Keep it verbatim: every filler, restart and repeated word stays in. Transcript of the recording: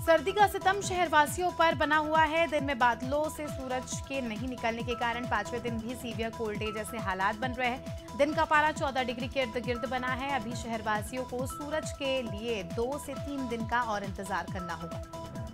सर्दी का सितम शहरवासियों पर बना हुआ है। दिन में बादलों से सूरज के नहीं निकलने के कारण पांचवें दिन भी सीवियर कोल्ड डे जैसे हालात बन रहे हैं। दिन का पारा चौदह डिग्री के इर्द गिर्द बना है। अभी शहरवासियों को सूरज के लिए दो से तीन दिन का और इंतजार करना होगा।